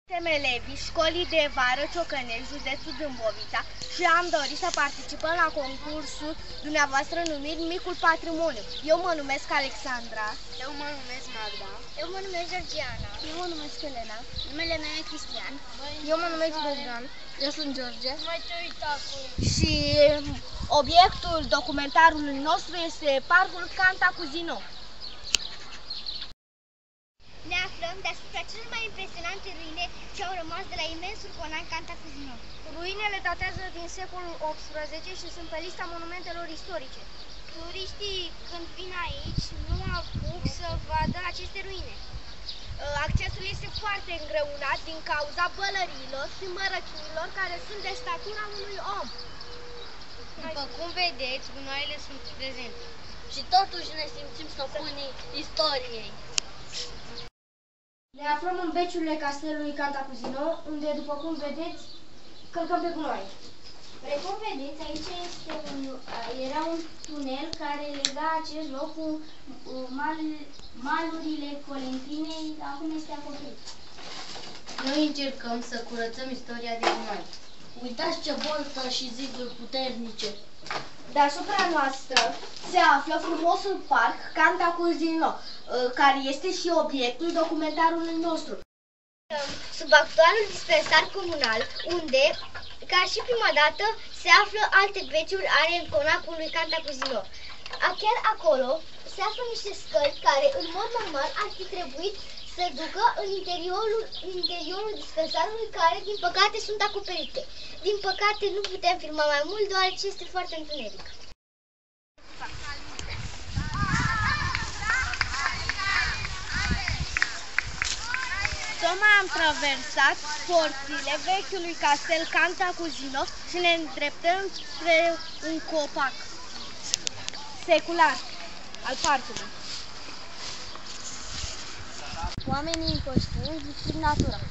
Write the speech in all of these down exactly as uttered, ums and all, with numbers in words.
Suntem elevii școlii de vară Ciocănești, județul Dâmbovița și am dorit să participăm la concursul dumneavoastră numit Micul Patrimoniu. Eu mă numesc Alexandra. Eu mă numesc Magda. Eu mă numesc Georgiana. Eu mă numesc Elena. Numele meu e Cristian. Eu mă numesc Bogdan. Eu sunt George. Și obiectul documentarului nostru este Parcul Cantacuzino. Ne aflăm deasupra cele mai impresionante ruine ce au rămas de la imensul conan Cantacuzino. Ruinele datează din secolul optsprezece și sunt pe lista monumentelor istorice. Turiștii, când vin aici, nu apuc să vadă aceste ruine. Accesul este foarte îngreunat din cauza bălăriilor și mărăciunilor care sunt de statura unui om. După cum vedeți, gunoaiele sunt prezente. Și totuși ne simțim stăpânii istoriei. Ne aflăm în beciurile castelului Cantacuzino, unde, după cum vedeți, călcăm pe gunoaie. Precum vedeți, aici este un, era un tunel care lega acest loc cu mal, malurile Colentinei, acum este acoperit. Noi încercăm să curățăm istoria din gunoi. Uitați ce boltă și ziduri puternice! Deasupra noastră se află frumosul parc Cantacuzino, care este și obiectul documentarului nostru. Sub actualul dispensar comunal, unde, ca și prima dată, se află alte beciuri ale conacului Cantacuzino. Chiar acolo se află niște scări care, în mod normal, ar fi trebuit să ducă în interiorul, în interiorul dispensarului, care, din păcate, sunt acoperite. Din păcate, nu putem filma mai mult, deoarece este foarte întuneric. Tocmai am traversat porțile vechiului castel Cantacuzino și ne îndreptăm spre un copac secular al parcului. Oamenii inconștienți distrug natura.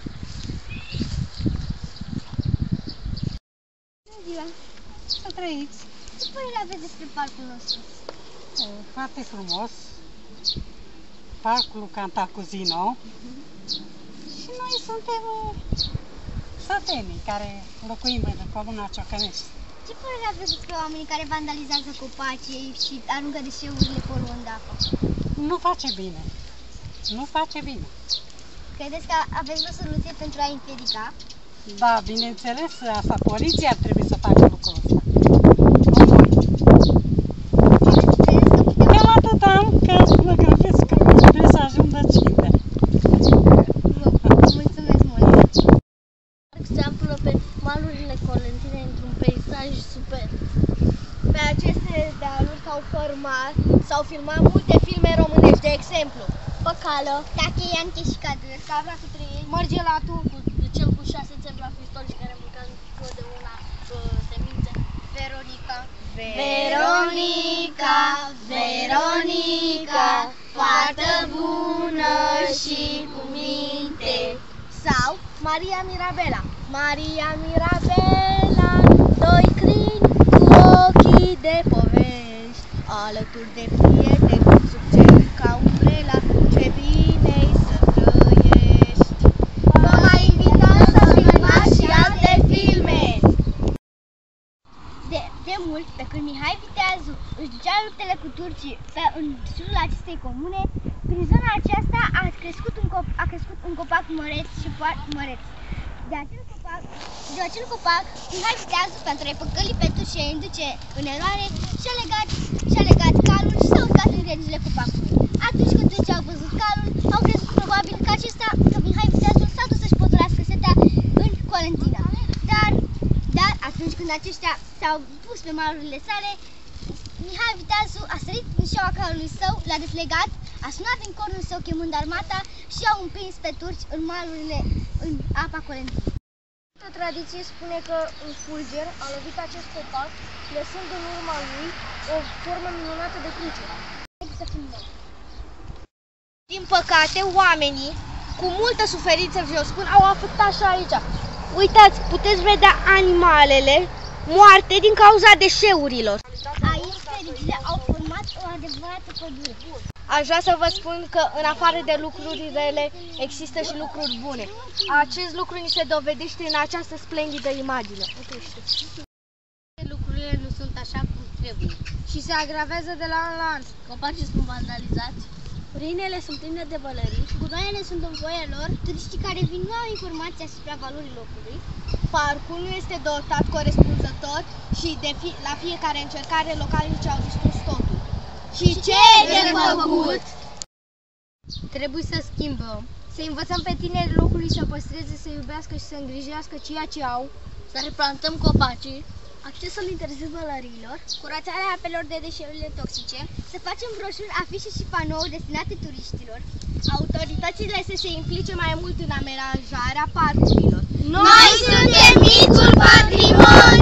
Bună ziua! Să trăiți! Ce părere aveți despre parcul nostru? E foarte frumos. Parcul Cantacuzino. Și noi suntem sătenii care locuim în comuna Ciocănești. Ce părere aveți despre oamenii care vandalizează copacii și aruncă deșeurile poluând apa? Nu face bine. Nu face bine. Credeți că aveți o soluție pentru a împiedica? Da, bineînțeles, asta poliția ar trebui să facă lucrul ăsta. Cam atât am, că mă grăbesc că trebuie să ajung de cinde. Mulțumesc mult! Se află pe malurile Colentinei într-un peisaj superb. Pe aceste dealuri s-au format, s-au filmat multe filme românești, de exemplu Păcală, Tache, Ianche și Cadre, Cabra cu trei, Mărgelatul, Cu cel cu șase țeplafi istorici care mânca de una semințe. Veronica. Veronica, Veronica, fată bună și cu minte. Sau Maria Mirabela. Maria Mirabela, doi crini cu ochii de povești, alături de prieteni, sub cer ca umbrela, ce bine-i să trăiești. Vă mai invităm să filmați și alte filme! De, de mult, pe când Mihai Viteazu își ducea luptele cu turcii pe, în sudul acestei comune, prin zona aceasta a crescut un, cop, a crescut un copac măreț și foarte măreț. De acel copac, de acel copac Mihai Viteazu, pentru a-i păcăli pe turci și a-i induce în eroare, și-a legat, și-a legat calul și s-a urcat în grenile copacului. Atunci când turcii au văzut calul, au crezut probabil că acesta, că Mihai Viteazu s-a dus să-și potolească setea în Colentina. Dar, dar atunci când aceștia s-au pus pe malurile sale, Mihai Viteazu a sărit în șaua calului său, l-a deslegat, a sunat din cornul său chemând armata și au împins pe turci în malurile, în apa Colentinei. O tradiție spune că un fulger a lovit acest copac, lăsând în urma lui o formă minunată de cruce. Să filmăm. Din păcate, oamenii, cu multă suferință, vă spun, au afectat și aici. Uitați, puteți vedea animalele moarte din cauza deșeurilor. Aici fericile au format o adevărată pădure. Aș vrea să vă spun că în afară de lucruri rele există și lucruri bune. Acest lucru ni se dovedește în această splendidă imagine. Lucrurile nu sunt așa cum trebuie. Și se agravează de la an la an. Copacii sunt vandalizați. Ruinele sunt pline de vălării, gunoaiele sunt în voia lor, turiștii care vin nu au informații asupra valorii locului. Parcul nu este dotat corespunzător și de fi, la fiecare încercare localnicii au distrus totul. Și ce e de făcut? Trebuie să schimbăm. Să învățăm pe tinerii locului să păstreze, să iubească și să îngrijească ceea ce au. Să replantăm copacii. Accesul interzis vălăriilor, curățarea apelor de deșeurile toxice, să facem broșuri, afișe și panouri destinate turiștilor. Autoritățile să se implice mai mult în amenajarea parcurilor. Noi suntem micul patrimoniu!